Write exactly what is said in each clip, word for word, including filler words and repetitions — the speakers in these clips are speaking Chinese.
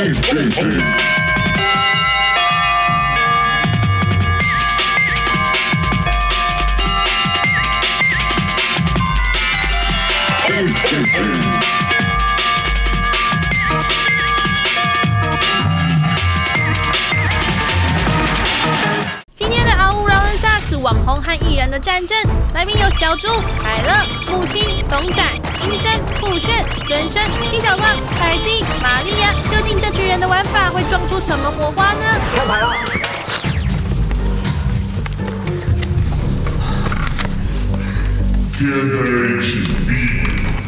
今天的嗷呜狼人杀是网红和艺人的战争，来宾有小猪、凯乐、木星、董仔、金生、傅炫、人生、七小胖、凯西、玛利亚。究竟这群人的玩法会撞出什么火花呢？ 看牌了。 天黑请闭，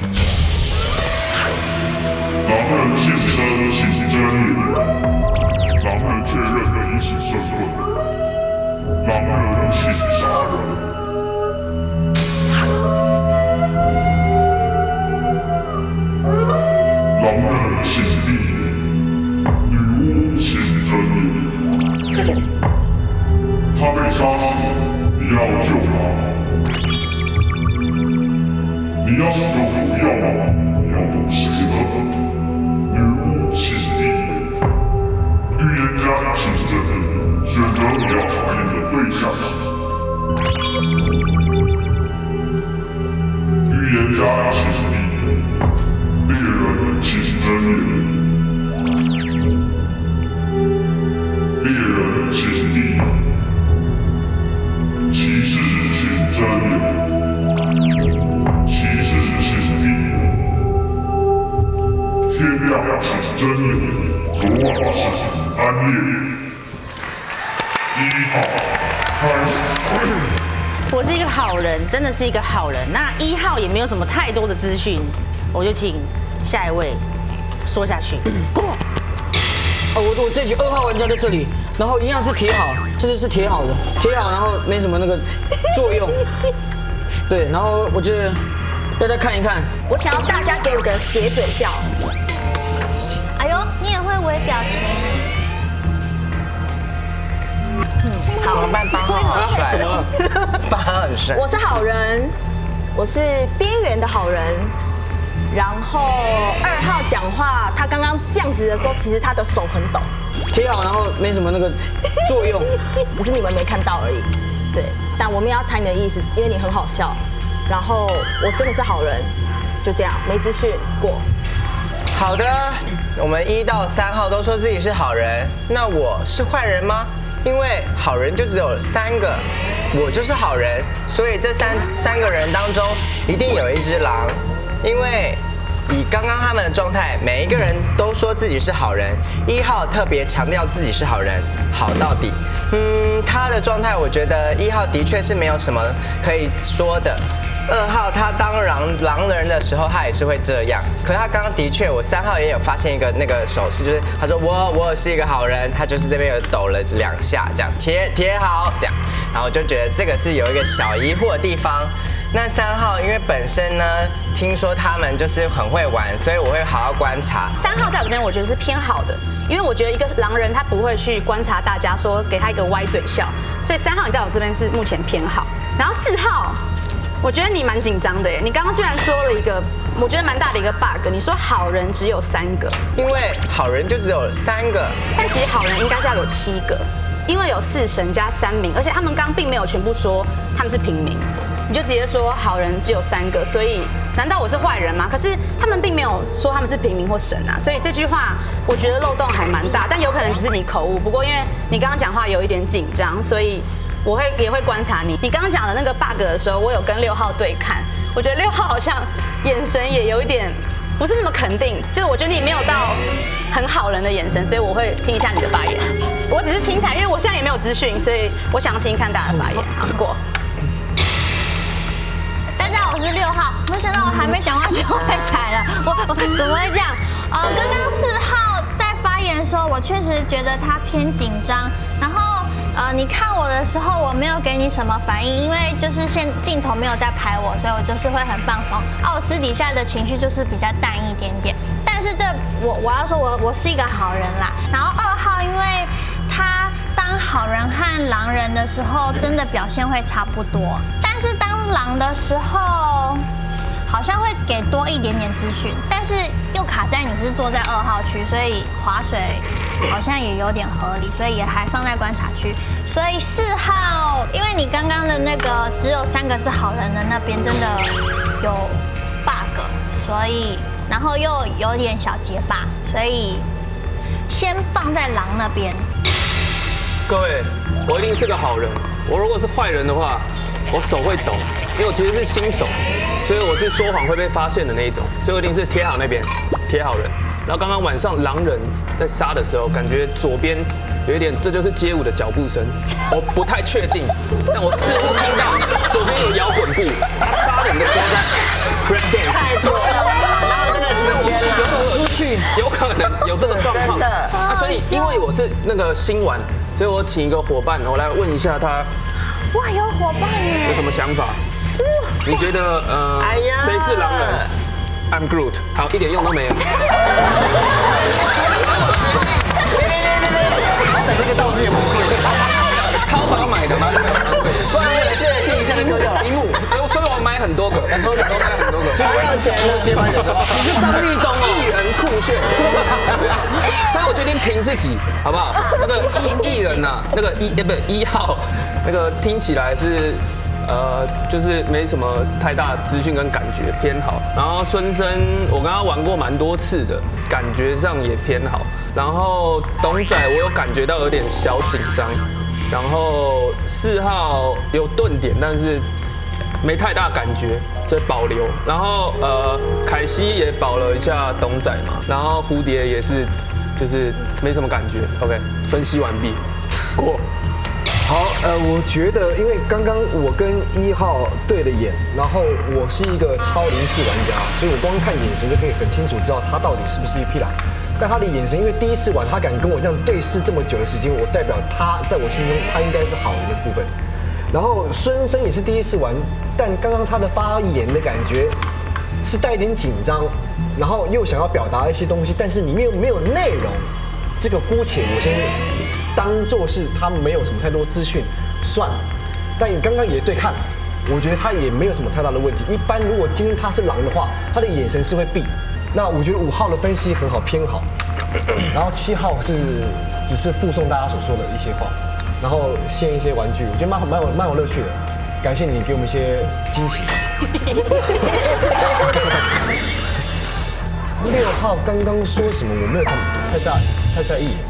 狼人现身请睁眼，狼人确认彼此身份，狼人请杀人。 狼人请闭眼，女巫请睁眼。他被杀死，你要救他。你要是就不要，你要等谁呢？女巫请闭眼，预言家请睁眼，选择你要查验的对象。预言家请闭眼。 猎人请睁眼，猎人请闭眼，骑士请睁眼，骑士请闭眼，天亮请睁眼，昨晚的事情安列。一号开始。 我是一个好人，真的是一个好人。那一号也没有什么太多的资讯，我就请。 下一位，说下去。 哦，我我这局二号玩家在这里，然后一样是铁好，这个是铁好的，铁好，然后没什么那个作用。对，然后我觉得要再看一看。 我想要大家给我个斜嘴笑。 哎呦，你也会微表情。 嗯，好， 怎么办？八号好帅， 怎么了？ 八号很帅。 我是好人，我是边缘的好人。 然后二号讲话，他刚刚这样子的时候，其实他的手很抖。 贴好，然后没什么那个作用， 只是你们没看到而已。对，但我们要猜你的意思，因为你很好笑。然后我真的是好人，就这样，没资讯过。 好的，我们一到三号都说自己是好人，那我是坏人吗？因为好人就只有三个，我就是好人，所以这三三个人当中一定有一只狼。 因为以刚刚他们的状态，每一个人都说自己是好人。一号特别强调自己是好人，好到底。嗯，他的状态，我觉得一号的确是没有什么可以说的。二号他当狼狼人的时候，他也是会这样。可是他刚刚的确，我三号也有发现一个那个手势，就是他说我我是一个好人，他就是这边有抖了两下，这样贴贴好这样，然后我就觉得这个是有一个小疑惑的地方。 那三号，因为本身呢，听说他们就是很会玩，所以我会好好观察。 三号在我这边，我觉得是偏好的，因为我觉得一个狼人他不会去观察大家说给他一个歪嘴笑，所以三号你在我这边是目前偏好。然后四号，我觉得你蛮紧张的耶，你刚刚居然说了一个我觉得蛮大的一个 bug， 你说好人只有三个， 因为好人就只有三个， 但其实好人应该是要有七个，因为有四神加三民，而且他们刚刚并没有全部说他们是平民。 你就直接说好人只有三个，所以难道我是坏人吗？可是他们并没有说他们是平民或神啊，所以这句话我觉得漏洞还蛮大，但有可能只是你口误。不过因为你刚刚讲话有一点紧张，所以我会也会观察你。你刚刚讲的那个 bug 的时候，我有跟六号对看，我觉得六号好像眼神也有一点不是那么肯定，就是我觉得你没有到很好人的眼神，所以我会听一下你的发言。我只是轻踩，因为我现在也没有资讯，所以我想要听看大家的发言。好，过。 大家好，我是六号。没想到我还没讲话就被踩了，我我怎么会这样？呃，刚刚四号在发言的时候，我确实觉得他偏紧张。然后呃，你看我的时候，我没有给你什么反应，因为就是现镜头没有在拍我，所以我就是会很放松。啊，我私底下的情绪就是比较淡一点点。但是这我我要说我我是一个好人啦。然后二号，因为他当好人和狼人的时候，真的表现会差不多。但是当狼的时候，好像会给多一点点资讯，但是又卡在你是坐在二号区，所以划水好像也有点合理，所以也还放在观察区。所以四号，因为你刚刚的那个只有三个是好人的那边真的有 bug， 所以然后又有点小结巴，所以先放在狼那边。 各位，我一定是个好人。我如果是坏人的话，我手会抖，因为我其实是新手，所以我是说谎会被发现的那一种，所以我一定是贴好那边，贴好人。然后刚刚晚上狼人在杀的时候，感觉左边有一点，这就是街舞的脚步声，我不太确定，但我似乎听到左边有摇滚步，他杀人的时候在 break dance。 太多了，哪有这个时间啦？ 走出去， 有可能有这个状况。 真的。 啊，所以因为我是那个新玩，所以我请一个伙伴，我来问一下他。 哇，有伙伴耶！ 有什么想法？你觉得呃，谁是狼人 ？I'm Groot。好，一点用都没有。 等这个道具也蛮贵的， 淘宝买的吗？ 不然是线下的割掉屏幕， 所以我买很多个，很多个都买很多个。 所以我要钱呢，接班人。你是张立东哦， 艺人酷炫。所以我决定凭自己，好不好？那个艺艺人呐，那个一呃不一号，那个听起来是。呃，就是没什么太大资讯跟感觉，偏好。然后孙生，我跟他玩过蛮多次的，感觉上也偏好。然后董仔，我有感觉到有点小紧张。然后四号有顿点，但是没太大感觉，所以保留。然后呃，凯西也保了一下董仔嘛。然后蝴蝶也是，就是没什么感觉。OK， 分析完毕，过。 好，呃，我觉得，因为刚刚我跟一号对了眼，然后我是一个超灵视玩家，所以我光看眼神就可以很清楚知道他到底是不是一匹狼。但他的眼神，因为第一次玩，他敢跟我这样对视这么久的时间，我代表他在我心中他应该是好人的部分。然后孙生也是第一次玩，但刚刚他的发言的感觉是带一点紧张，然后又想要表达一些东西，但是里面又没有内容。这个姑且我先当做是他没有什么太多资讯，算了。但你刚刚也对看，我觉得他也没有什么太大的问题。一般如果今天他是狼的话，他的眼神是会闭。那我觉得五号的分析很好，偏好。然后七号是只是附送大家所说的一些话，然后献一些玩具，我觉得蛮蛮有蛮有乐趣的。感谢你给我们一些惊喜。六号刚刚说什么？我没有太太在太在意。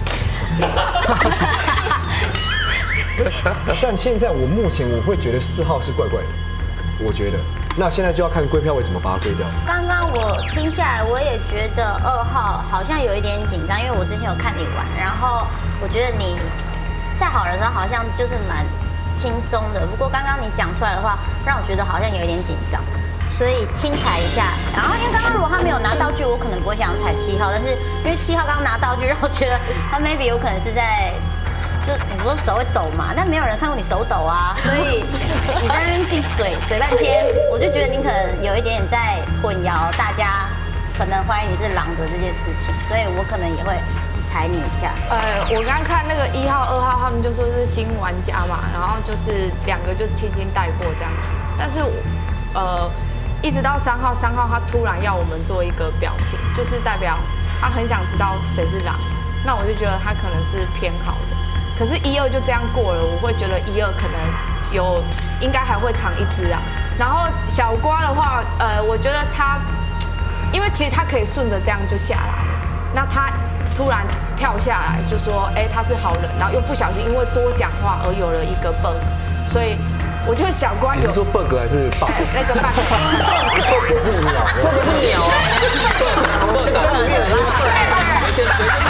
但现在我目前我会觉得四号是怪怪的，我觉得。那现在就要看归票委怎么把它归掉。 刚刚我听下来，我也觉得二号好像有一点紧张，因为我之前有看你玩，然后我觉得你在好人的时候好像就是蛮轻松的。不过刚刚你讲出来的话，让我觉得好像有一点紧张。所以轻踩一下，然后因为刚刚如果他没有拿道具，我可能不会想踩七号，但是因为七号刚刚拿道具，让我觉得他 maybe 有可能是在，就你不说手会抖嘛，但没有人看过你手抖啊，所以你在那边自己嘴嘴半天，我就觉得你可能有一点点在混淆大家可能怀疑你是狼的这件事情，所以我可能也会踩你一下。 呃，我刚看那个一号、二号，他们就说是新玩家嘛，然后就是两个就轻轻带过这样子，但是呃。一直到三号，三号他突然要我们做一个表情，就是代表他很想知道谁是狼。那我就觉得他可能是偏好的。可是，一二就这样过了，我会觉得一二可能有应该还会藏一只啊。然后小瓜的话，呃，我觉得他，因为其实他可以顺着这样就下来，那他突然跳下来就说，哎，他是好人，然后又不小心因为多讲话而有了一个 bug， 所以。我觉得小瓜有。 你是说 bug 还是 bug？ 那个 bug。 bug 是鸟 ，bug 是鸟啊。 这个很远啦。而且随便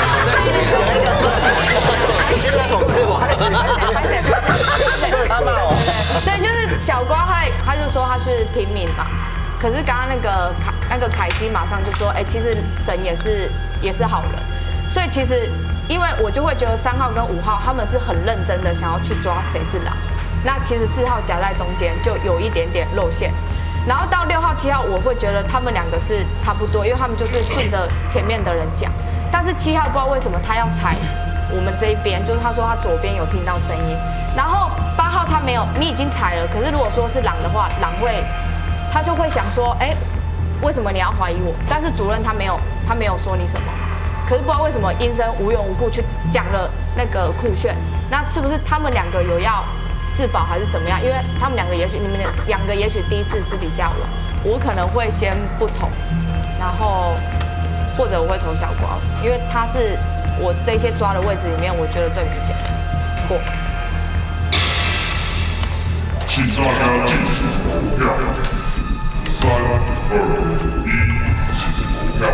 你是在讽刺我还是？他骂我。 对，就是小瓜他他就说他是平民嘛，可是刚刚那个凯那个凯西马上就说，哎，其实神也是也是好人，所以其实因为我就会觉得三号跟五号他们是很认真的想要去抓谁是狼。那其实四号夹在中间就有一点点露馅，然后到六号、七号，我会觉得他们两个是差不多，因为他们就是顺着前面的人讲。但是七号不知道为什么他要踩我们这一边，就是他说他左边有听到声音。然后八号他没有，你已经踩了，可是如果说是狼的话，狼会他就会想说，哎， 为什么你要怀疑我？但是主任他没有，他没有说你什么。可是不知道为什么阴生无缘无故去讲了那个酷炫，那是不是他们两个有要自保还是怎么样？因为他们两个也许你们两个也许第一次私底下玩，我可能会先不投，然后或者我会投小瓜，因为他是我这些抓的位置里面，我觉得最明显的过。 请大家进行投票，三二一，请投票。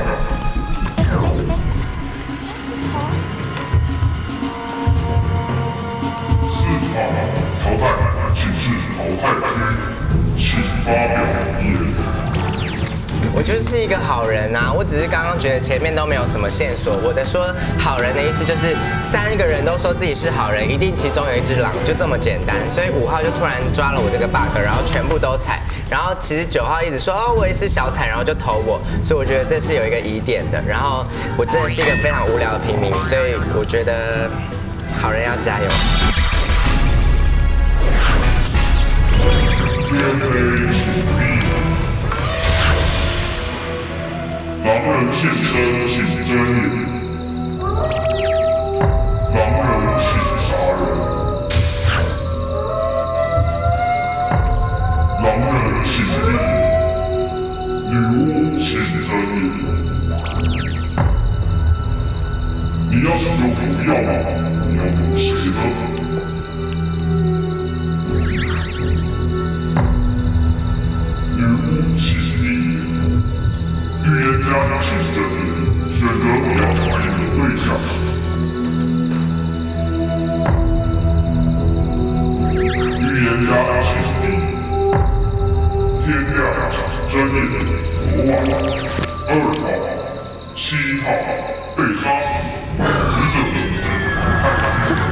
四号淘汰，请至淘汰区，请发表言。 我就是一个好人啊！我只是刚刚觉得前面都没有什么线索。我的说好人的意思就是三个人都说自己是好人，一定其中有一只狼，就这么简单。所以五号就突然抓了我这个 bug， 然后全部都踩。然后其实九号一直说哦我也是小踩，然后就投我，所以我觉得这是有一个疑点的。然后我真的是一个非常无聊的平民，所以我觉得好人要加油。 狼人现身，请睁眼。狼人请杀人。狼人请立。女巫请睁眼。你要使用毒药吗？你要毒谁呢？女巫请立。预言家请睁眼，选择你要怀疑的对象。预言家请立。天亮请睁眼，昨晚二号、七号被杀死，死者名字太清。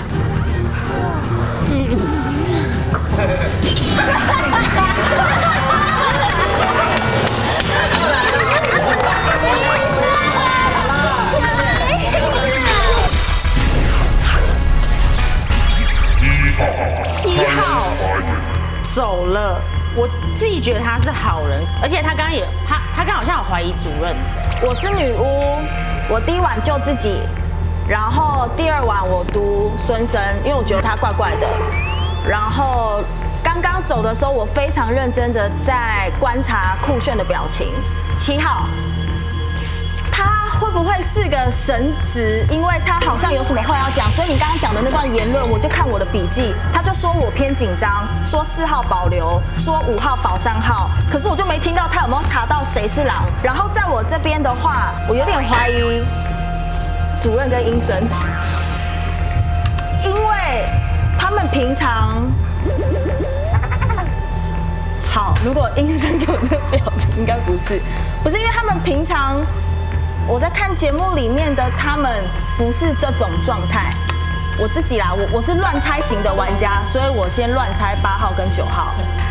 七号走了，我自己觉得他是好人，而且他刚刚也他他刚好像有怀疑主任。 我是女巫，我第一晚救自己，然后第二晚我毒孙生，因为我觉得他怪怪的。然后刚刚走的时候，我非常认真的在观察酷炫的表情。七号。他会不会是个神职？因为他好像有什么话要讲，所以你刚刚讲的那段言论，我就看我的笔记，他就说我偏紧张，说四号保留，说五号保三号，可是我就没听到他有没有查到谁是狼。然后在我这边的话，我有点怀疑主任跟阴生，因为他们平常好，如果阴生给我这个表情，应该不是，不是因为他们平常。我在看节目里面的他们不是这种状态，我自己啦，我我是乱猜型的玩家，所以我先乱猜八号跟九号。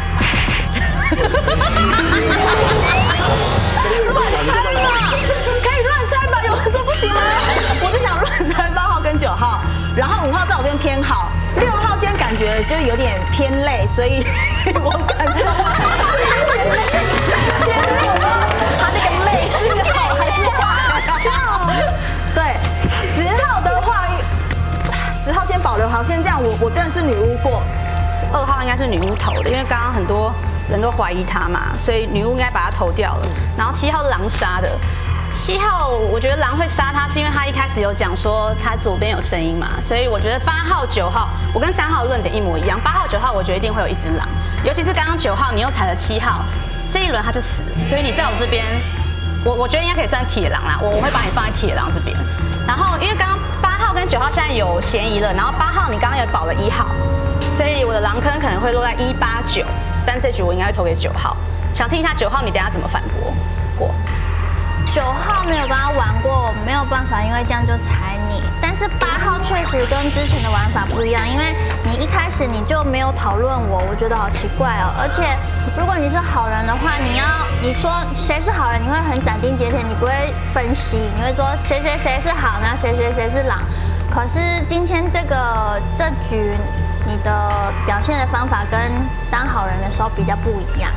乱猜嘛，可以乱猜吧？有人说不行吗？我就想乱猜八号跟九号，然后五号在我这边偏好，六号今天感觉就有点偏累，所以我感觉偏累，偏累吗？他那个累是好还是坏？对，十号的话，十号先保留，好，先这样。我我真的是女巫过， 二号应该是女巫投的，因为刚刚很多人都怀疑他嘛，所以女巫应该把他投掉了。然后七号是狼杀的，七号我觉得狼会杀他是因为他一开始有讲说他左边有声音嘛，所以我觉得八号、九号，我跟三号的论点一模一样。八号、九号我觉得一定会有一只狼，尤其是刚刚九号你又踩了七号，这一轮他就死了，所以你在我这边。我我觉得应该可以算铁狼啦，我我会把你放在铁狼这边。然后因为刚刚八号跟九号现在有嫌疑了，然后八号你刚刚也保了一号，所以我的狼坑可能会落在一八九，但这局我应该会投给九号。想听一下九号你等下怎么反驳？过。 九号没有跟他玩过，没有办法，因为这样就踩你。但是八号确实跟之前的玩法不一样，因为你一开始你就没有讨论我，我觉得好奇怪哦。而且如果你是好人的话，你要你说谁是好人，你会很斩钉截铁，你不会分析，你会说谁谁谁是好，那谁谁谁是狼。可是今天这个这局你的表现的方法跟当好人的时候比较不一样。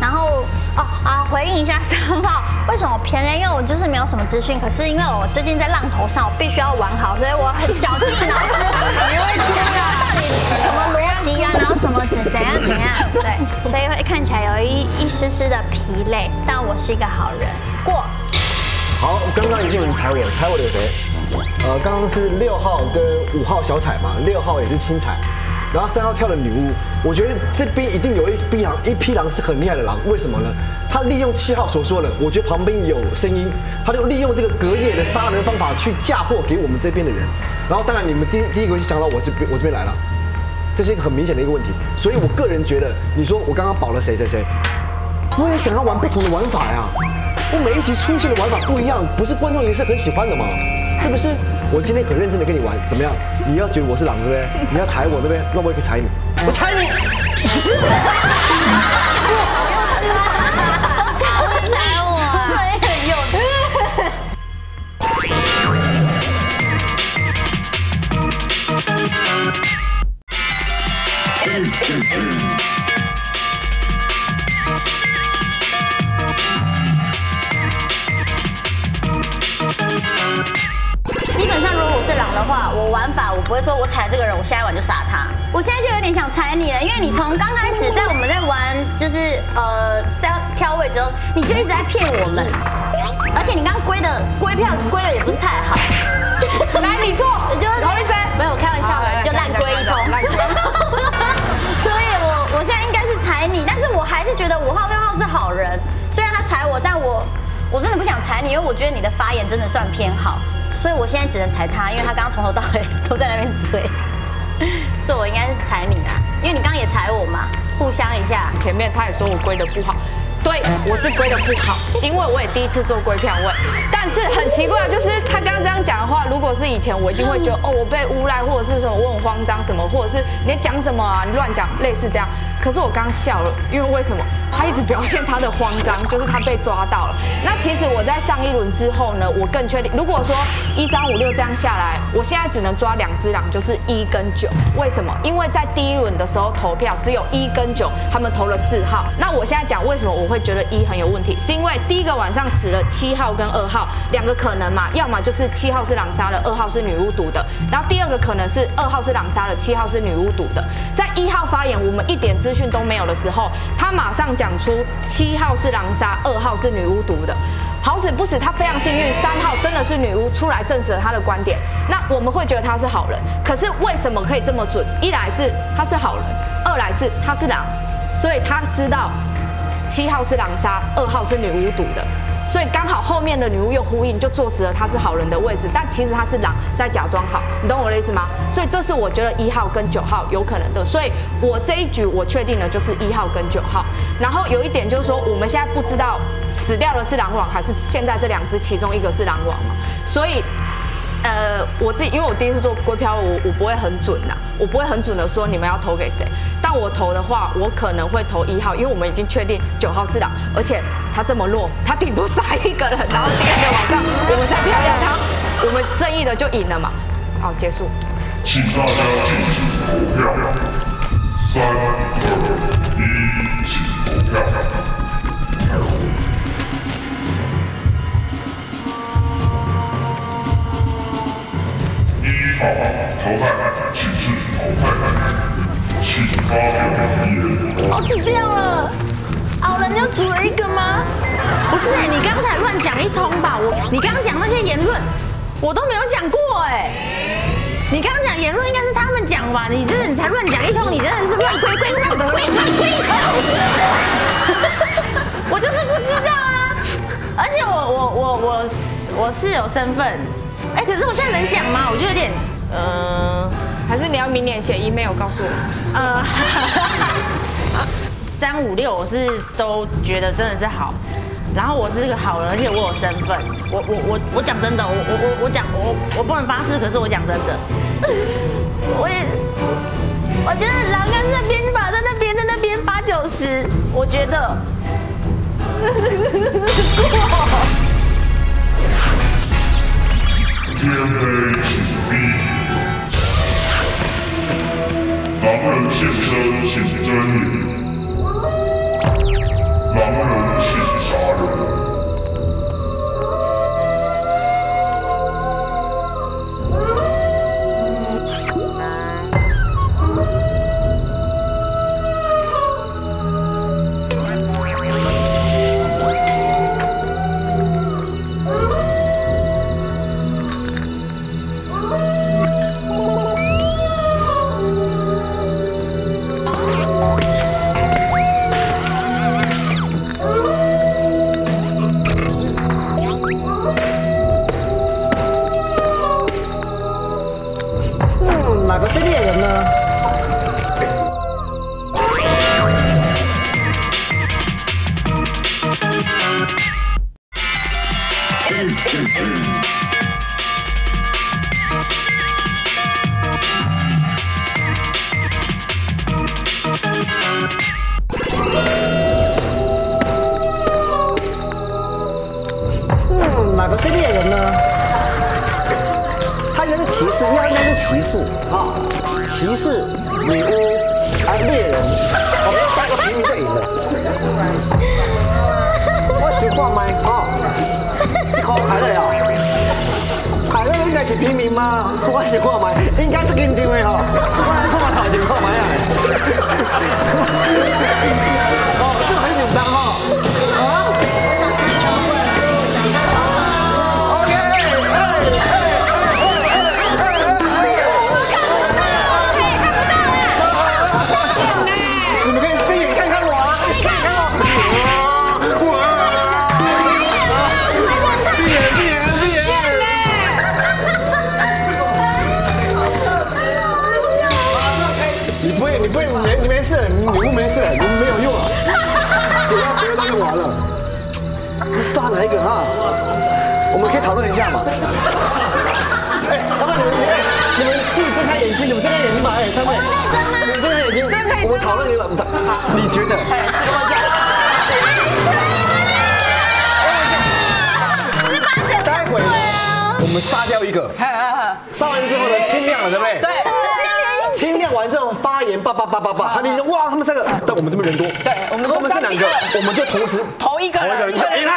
然后哦啊，回应一下三号，为什么偏累？因为我就是没有什么资讯，可是因为我最近在浪头上，我必须要玩好，所以我很绞尽脑汁，你会想到到底什么逻辑啊，然后什么怎怎样怎样，对，所以会看起来有一一丝丝的疲累，但我是一个好人，过。 好，刚刚已经有人踩我了，踩我的有谁？呃，刚刚是六号跟五号小彩嘛，六号也是轻踩。然后三号跳了女巫，我觉得这边一定有一匹狼，一匹狼是很厉害的狼，为什么呢？他利用七号所说的，我觉得旁边有声音，他就利用这个隔夜的杀人方法去嫁祸给我们这边的人。然后当然你们第第一个就想到我这边我这边来了，这是一个很明显的一个问题。所以我个人觉得，你说我刚刚保了谁谁谁，我也想要玩不同的玩法呀。我每一集出现的玩法不一样，不是观众也是很喜欢的嘛？是不是？我今天很认真的跟你玩，怎么样？你要觉得我是狼对不对？你要踩我对不对？那我也可以踩你，我踩你。 踩我啊！ 对，很幼稚。基本上，如果我是狼的话，我玩法我不会说我踩这个人，我下一晚就杀他。我现在就有点想踩你了，因为你从刚开始在我们在玩，就是呃在挑位之后，你就一直在骗我们，而且你刚刚归的归票归的也不是太好。 来，你坐， 你就是同一针， 没有开玩笑的，你就烂归一通。所以我我现在应该是踩你，但是我还是觉得五号六号是好人，虽然他踩我，但我我真的不想踩你，因为我觉得你的发言真的算偏好。所以我现在只能踩他，因为他刚刚从头到尾都在那边追，所以我应该是踩你啦，因为你刚刚也踩我嘛，互相一下。 前面他也说我归的不好，对，我是归的不好，因为我也第一次做归票位。但是很奇怪，就是他刚刚这样讲的话，如果是以前，我一定会觉得哦，我被诬赖，或者是什么我很慌张什么，或者是你在讲什么啊，你乱讲，类似这样。可是我刚笑了，因为为什么？他一直表现他的慌张，就是他被抓到了。那其实我在上一轮之后呢，我更确定，如果说一三五六这样下来，我现在只能抓两只狼，就是一跟九。为什么？因为在第一轮的时候投票只有一跟九，他们投了四号。那我现在讲为什么我会觉得一很有问题，是因为第一个晚上死了七号跟二号两个可能嘛，要么就是七号是狼杀了，二号是女巫毒的。然后第二个可能是二号是狼杀了，七号是女巫毒的。在一号发言我们一点资讯都没有的时候，他马上讲出七号是狼杀，二号是女巫毒的。好死不死，他非常幸运，三号真的是女巫出来证实了他的观点。那我们会觉得他是好人，可是为什么可以这么准？一来是他是好人，二来是他是狼，所以他知道七号是狼杀，二号是女巫毒的。所以刚好后面的女巫又呼应，就坐实了他是好人的位置，但其实他是狼在假装好，你懂我的意思吗？所以这是我觉得一号跟九号有可能的，所以我这一局我确定的就是一号跟九号。然后有一点就是说，我们现在不知道死掉的是狼王还是现在这两只其中一个是狼王嘛，所以。呃，我自己因为我第一次做归票，我我不会很准呐，我不会很准的说你们要投给谁。但我投的话，我可能会投一号，因为我们已经确定九号是狼，而且他这么弱，他顶多杀一个人，然后第二个晚上我们再漂亮他，我们正义的就赢了嘛。好，结束。 请大家进行投票，三二一，请投票。一号淘汰，请示淘汰，请发表遗言。 哦，就这样了，好人就组了一个吗？不是哎，你刚才乱讲一通吧？我你刚刚讲那些言论，我都没有讲过哎。你刚刚讲言论应该是他们讲吧？你这你才乱讲一通，你真的是乱归归头的归归归头。我就是不知道啊，而且我我我我我是有身份。哎，可是我现在能讲吗？我就有点，呃， 还是你要明年写 email 告诉我？ 呃，三五六我是都觉得真的是好，然后我是个好人，而且我有身份。我我我我讲真的，我我我我讲我我不能发誓，可是我讲真的，我也我觉得狼在那边吧，在那边在那边八九十，我觉得。 天黑请闭，狼人现身请睁眼，狼狼人请杀人。 哪个是猎人呢？嗯，哪个是猎人呢？他应该是骑士，应该应该是骑士啊，骑士、女巫，还有猎人，我们三个平民就赢了。我是看麦啊，这个凯乐啊，凯乐应该是平民吗？我是看麦，应该是紧张的吼，我来看嘛头前看麦啊。哦，这个很紧张哈。啊。你不会，你没你没事，你女巫没事，你没有用了，只要别的都用完了。你杀哪一个哈？我们可以讨论一下嘛。哎，老板，你们你们自己睁开眼睛，你们睁开眼睛吧，哎，三位，你们睁开眼睛，我们讨论一个，你觉得？待会我们杀掉一个，杀完之后呢，天亮了，对不对？对。天亮完之后发言，叭叭叭叭叭，他就说哇，他们三个，但我们这边人多，对，我们他们是两个，我们就同时投一个人，投一个人，厉害！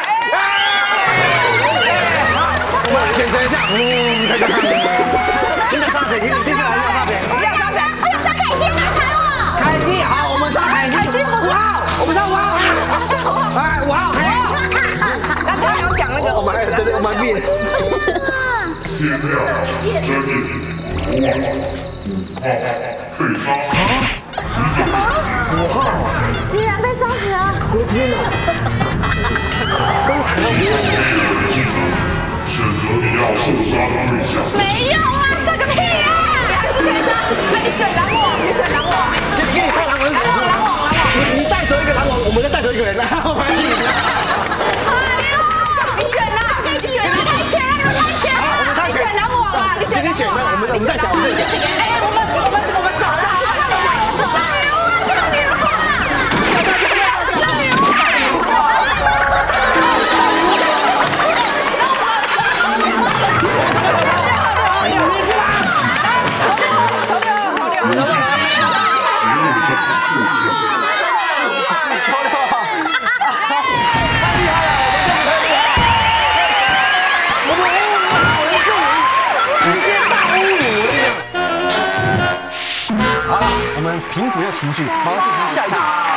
我们选择一下，嗯，看看看，现在杀谁？你接下来要杀谁？要杀谁？我要杀凯西，杀凯我。凯西，好，我们杀凯西。凯西五号，我们杀五号。哎，五号，还有。那他有讲那个，我们对对，我们变。 天亮，真理，五号被杀死。 五号竟然被杀死了！ 我的天哪！刚才要别人选择你要受杀的对象。 没有啊，杀个屁啊！你还是可以杀。那你选狼王，你选狼王。 给你给你杀狼王，狼王狼王狼王。你你带走一个狼王，我们再带走一个人，然后反正你。 哎呦！你选啊！你选啊！猜拳啊！你们猜拳啊！我们猜拳。你选狼王啊！你选。 你选那我们我们再想，我们再想。 哎，我们我们我们手上去，他们来走。杀女巫啊！杀女巫啊！杀女巫！ 平复一下情绪，好，下一个。